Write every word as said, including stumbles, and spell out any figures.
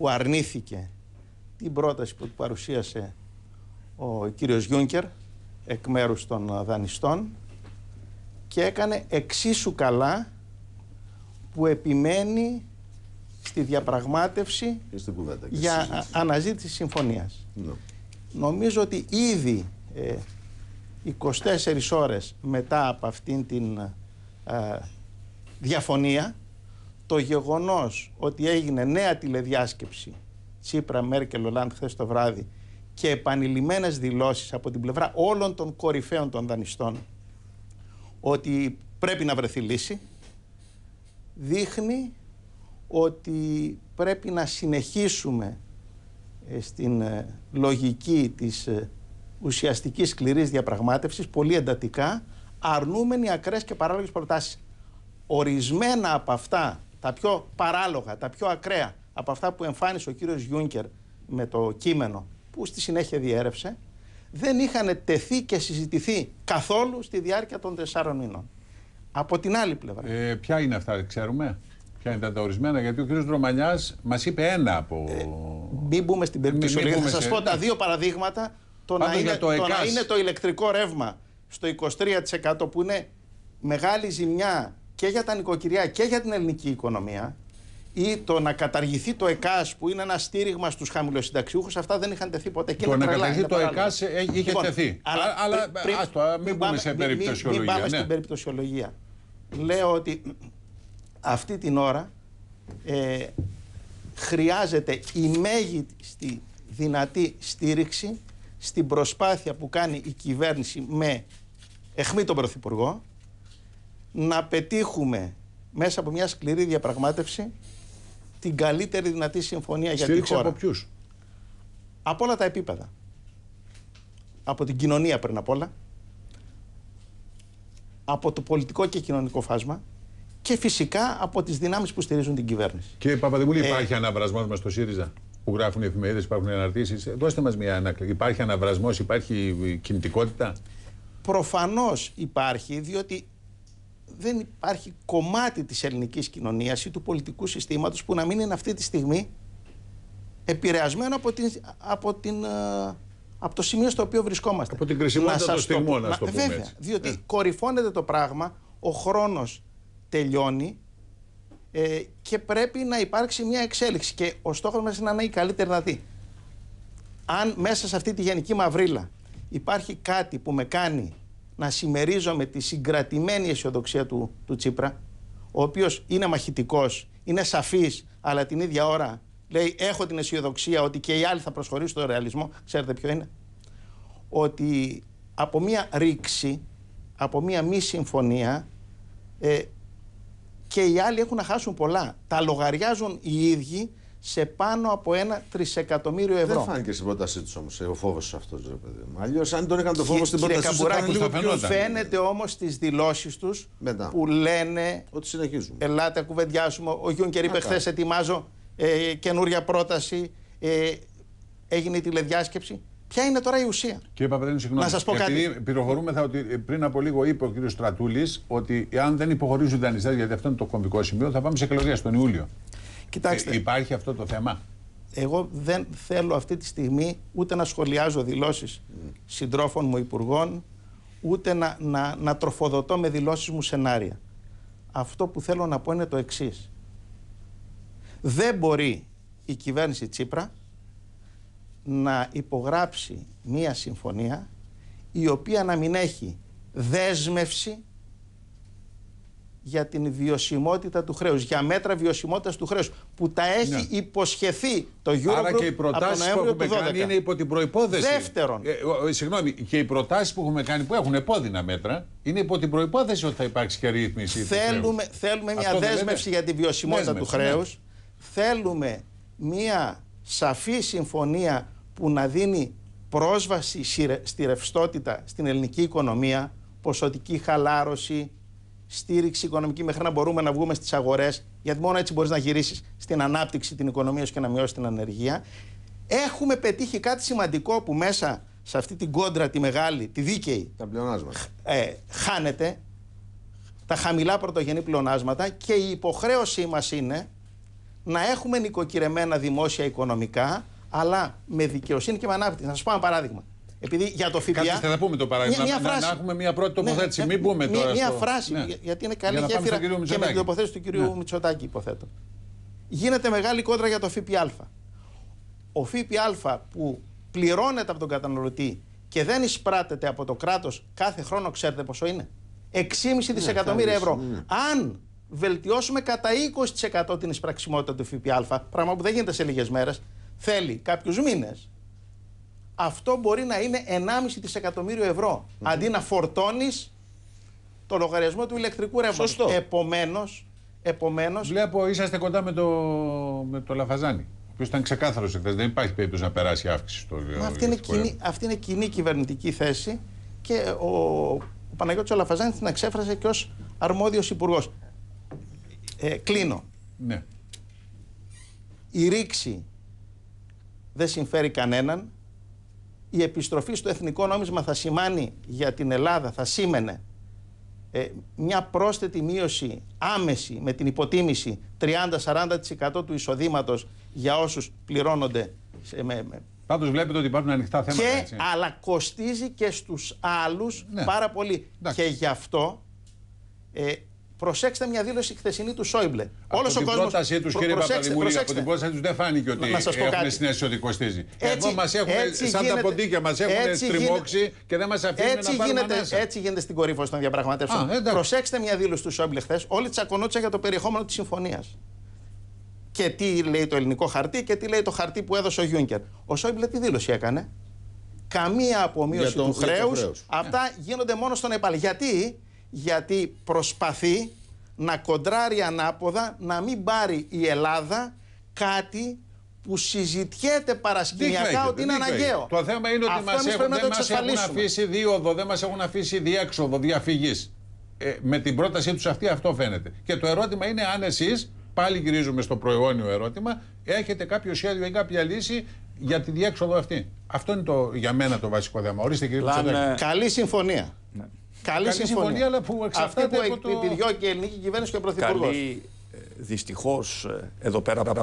που αρνήθηκε την πρόταση που του παρουσίασε ο κύριος Γιούνκερ εκ μέρους των δανειστών και έκανε εξίσου καλά που επιμένει στη διαπραγμάτευση κουβέντα, για συζήτηση. αναζήτηση συμφωνίας. No. Νομίζω ότι ήδη ε, είκοσι τέσσερις ώρες μετά από αυτήν την ε, διαφωνία, το γεγονός ότι έγινε νέα τηλεδιάσκεψη Τσίπρα, Μέρκελ, Ολάντ χθες το βράδυ και επανειλημμένες δηλώσεις από την πλευρά όλων των κορυφαίων των δανειστών ότι πρέπει να βρεθεί λύση, δείχνει ότι πρέπει να συνεχίσουμε στην λογική της ουσιαστικής σκληρής διαπραγμάτευσης, πολύ εντατικά, αρνούμενοι ακραίες και παράλογες προτάσεις. Ορισμένα από αυτά, τα πιο παράλογα, τα πιο ακραία, από αυτά που εμφάνισε ο κύριος Γιούνκερ με το κείμενο που στη συνέχεια διέρευσε, δεν είχαν τεθεί και συζητηθεί καθόλου στη διάρκεια των τεσσάρων μήνων. Από την άλλη πλευρά. Ε, ποια είναι αυτά, ξέρουμε. Ποια είναι τα ορισμένα, γιατί ο κ. Δρομανιάς μας είπε ένα από. Ε, μην μπούμε στην περιπτωσιολογία. Θα σας σε... πω τα δύο παραδείγματα. Το, να είναι, το, το να είναι το ηλεκτρικό ρεύμα στο είκοσι τρία τοις εκατό που είναι μεγάλη ζημιά και για τα νοικοκυριά και για την ελληνική οικονομία, ή το να καταργηθεί το ΕΚΑΣ που είναι ένα στήριγμα στους χαμηλοσυνταξιούχους, αυτά δεν είχαν τεθεί ποτέ. Το να καταργηθεί το ΕΚΑΣ είχε λοιπόν, τεθεί. Αλλά, αλλά πριν, ας το, μην, μην πούμε σε περιπτωσιολογία. Μην, μην πάμε ναι. στην περιπτωσιολογία. Λέω ότι αυτή την ώρα ε, χρειάζεται η μέγιστη δυνατή στήριξη στην προσπάθεια που κάνει η κυβέρνηση με αιχμή τον Πρωθυπουργό να πετύχουμε μέσα από μια σκληρή διαπραγμάτευση την καλύτερη δυνατή συμφωνία για τη χώρα. Από ποιους? Από όλα τα επίπεδα. Από την κοινωνία πριν απ' όλα, από το πολιτικό και κοινωνικό φάσμα και φυσικά από τις δυνάμεις που στηρίζουν την κυβέρνηση. Κύριε Παπαδημούλη, ε, υπάρχει αναβρασμός μας στο ΣΥΡΙΖΑ που γράφουν οι εφημερίδες, υπάρχουν αναρτήσεις? Δώστε μας μια ανάκληση. Υπάρχει αναβρασμός, υπάρχει κινητικότητα? Προφανώς υπάρχει, διότι δεν υπάρχει κομμάτι της ελληνικής κοινωνίας ή του πολιτικού συστήματος που να μην είναι αυτή τη στιγμή επηρεασμένο από, την, από, την, από το σημείο στο οποίο βρισκόμαστε. Από την κρισιμότητα των στιγμών, να το πούμε. Βέβαια, διότι ε. κορυφώνεται το πράγμα, ο χρόνος τελειώνει ε, και πρέπει να υπάρξει μια εξέλιξη και ο στόχος μας είναι να είναι η καλύτερη δυνατή. Αν μέσα σε αυτή τη γενική μαυρίλα υπάρχει κάτι που με κάνει να συμμερίζομαι τη συγκρατημένη αισιοδοξία του, του Τσίπρα, ο οποίος είναι μαχητικός, είναι σαφής, αλλά την ίδια ώρα λέει έχω την αισιοδοξία ότι και οι άλλοι θα προσχωρήσουν στο ρεαλισμό. Ξέρετε ποιο είναι? Ότι από μία ρήξη, από μία μη συμφωνία ε, και οι άλλοι έχουν να χάσουν πολλά. Τα λογαριάζουν οι ίδιοι σε πάνω από ένα τρισεκατομμύριο ευρώ. Δεν φάνηκε στην πρότασή του όμως ο φόβος αυτός, ρε παιδί μου. Αλλιώς, αν τον είχαν το φόβο στην πρότασή του, θα λίγο πιο φαίνεται όμως στις δηλώσεις τους μετά, που λένε ότι συνεχίζουμε. Ελάτε, κουβεντιάσουμε. Ο Γιούνκερ είπε χθες: ετοιμάζω ε, καινούρια πρόταση. Ε, έγινε η τηλεδιάσκεψη. Ποια είναι τώρα η ουσία? Κύριε Παπαδένου, συγγνώμη. Να σας πω Επειδή κάτι. πληροφορούμεθα ότι πριν από λίγο είπε ο κ. Στρατούλης ότι αν δεν υποχωρήσουν οι δανειστές, γιατί αυτό είναι το κομβικό σημείο, θα πάμε σε εκλογές τον Ιούλιο. Κοιτάξτε, ε, υπάρχει αυτό το θέμα? Εγώ δεν θέλω αυτή τη στιγμή ούτε να σχολιάζω δηλώσεις mm. συντρόφων μου υπουργών, ούτε να, να, να τροφοδοτώ με δηλώσεις μου σενάρια. Αυτό που θέλω να πω είναι το εξής. Δεν μπορεί η κυβέρνηση Τσίπρα να υπογράψει μία συμφωνία η οποία να μην έχει δέσμευση για την βιωσιμότητα του χρέους, για μέτρα βιωσιμότητας του χρέους που τα έχει ναι. υποσχεθεί το Eurogroup. Άρα και οι προτάσεις που έχουμε κάνει είναι υπό την προϋπόθεση. Δεύτερον. Ε, ε, συγγνώμη, και οι προτάσεις που έχουμε κάνει που έχουν επώδυνα μέτρα είναι υπό την προϋπόθεση ότι θα υπάρξει και ρύθμιση. Θέλουμε, θέλουμε μια δέσμευση για τη βιωσιμότητα δέσμευση, του χρέους. Ναι. Θέλουμε μια σαφή συμφωνία που να δίνει πρόσβαση στη ρευστότητα στην ελληνική οικονομία, ποσοτική χαλάρωση, στήριξη οικονομική μέχρι να μπορούμε να βγούμε στις αγορές, γιατί μόνο έτσι μπορείς να γυρίσεις στην ανάπτυξη την οικονομία σου και να μειώσεις την ανεργία. Έχουμε πετύχει κάτι σημαντικό που μέσα σε αυτή την κόντρα τη μεγάλη, τη δίκαιη, τα πλεονάσματα. Ε, χάνεται τα χαμηλά πρωτογενή πλεονάσματα και η υποχρέωσή μας είναι να έχουμε νοικοκυρεμένα δημόσια οικονομικά, αλλά με δικαιοσύνη και με ανάπτυξη. Να σας πω ένα παράδειγμα. Επειδή για το ΦΠΑ. Κάτσε, θα πούμε το παράδειγμα. Μια, μια να, να έχουμε μια πρώτη τοποθέτηση. Ναι, μην πούμε μια, τώρα. Μια στο... φράση, ναι. γιατί είναι καλή για γέφυρα και με την τοποθέτηση του κυρίου ναι. Μητσοτάκη, υποθέτω. Γίνεται μεγάλη κόντρα για το ΦΠΑ. Ο ΦΠΑ που πληρώνεται από τον καταναλωτή και δεν εισπράττεται από το κράτος κάθε χρόνο, ξέρετε πόσο είναι? έξι κόμμα πέντε δισεκατομμύρια ευρώ. Ναι. Αν βελτιώσουμε κατά είκοσι τοις εκατό την εισπραξιμότητα του ΦΠΑ, πράγμα που δεν γίνεται σε λίγες μέρες, θέλει κάποιους μήνες, αυτό μπορεί να είναι ενάμιση δισεκατομμύριο ευρώ. Mm-hmm. Αντί να φορτώνεις το λογαριασμό του ηλεκτρικού ρεύματος. Επομένως, επομένως... Βλέπω είσαστε κοντά με το, με το Λαφαζάνη, ο οποίος ήταν ξεκάθαρος εχθές. Δεν υπάρχει περίπτωση να περάσει αύξηση στο ηλεκτρικό αυτή, είναι κοινή, αυτή είναι κοινή κυβερνητική θέση και ο, ο Παναγιώτης ο Λαφαζάνης την εξέφρασε και ως αρμόδιος υπουργός. Ε, κλείνω. Ναι. Η ρήξη δεν συμφέρει κανέναν. Η επιστροφή στο εθνικό νόμισμα θα σημάνει για την Ελλάδα, θα σήμαινε ε, μια πρόσθετη μείωση άμεση με την υποτίμηση τριάντα με σαράντα τοις εκατό του εισοδήματος για όσους πληρώνονται σε, με, με... Πάντως βλέπετε ότι υπάρχουν ανοιχτά θέματα. Και, έτσι. αλλά κοστίζει και στους άλλους ναι. πάρα πολύ. Εντάξει. Και γι' αυτό ε, προσέξτε μια δήλωση χθεσινή του Σόιμπλε. Από την πρότασή τους, κύριε Παπαδημούλη, από την πρότασή τους δεν φάνηκε ότι έχουν συνέστηση ότι κοστίζει. Εδώ μας έχουν, σαν γίνεται, τα ποντίκια μας έχουν στριμώξει γίνεται, και δεν μας αφήνουν να πάρουμε γίνεται, ανάσα. Έτσι γίνεται στην κορύφωση των διαπραγματεύσεων. Α, προσέξτε μια δήλωση του Σόιμπλε χθες. Όλοι τσακωνόντουσαν για το περιεχόμενο της συμφωνίας. Και τι λέει το ελληνικό χαρτί και τι λέει το χαρτί που έδωσε ο Γιούνκερ. Ο Σόιμπλε τι δήλωση έκανε? Καμία απομείωση του χρέους. Αυτά yeah. γίνονται μόνο στον ΕΠΑΛ. Γιατί? Γιατί προσπαθεί να κοντράρει ανάποδα, να μην πάρει η Ελλάδα κάτι που συζητιέται παρασκηνιακά ότι είναι αναγκαίο. Το θέμα είναι ότι μας έχουν, δεν μας έχουν αφήσει δίωδο, δεν μας έχουν αφήσει διέξοδο διαφυγής. Ε, με την πρότασή τους αυτή αυτό φαίνεται. Και το ερώτημα είναι αν εσείς, πάλι γυρίζουμε στο προηγούμενο ερώτημα, έχετε κάποιο σχέδιο ή κάποια λύση για τη διέξοδο αυτή. Αυτό είναι το, για μένα το βασικό θέμα. Ορίστε κύριε Μητσοτάκη. Καλή συμφωνία. Ναι. Καλή, Καλή συμφωνία, συμφωνία, αλλά που εξαρτάται από το... επιδιώκει η ελληνική κυβέρνηση και ο Πρωθυπουργός. Καλή, δυστυχώς, εδώ πέρα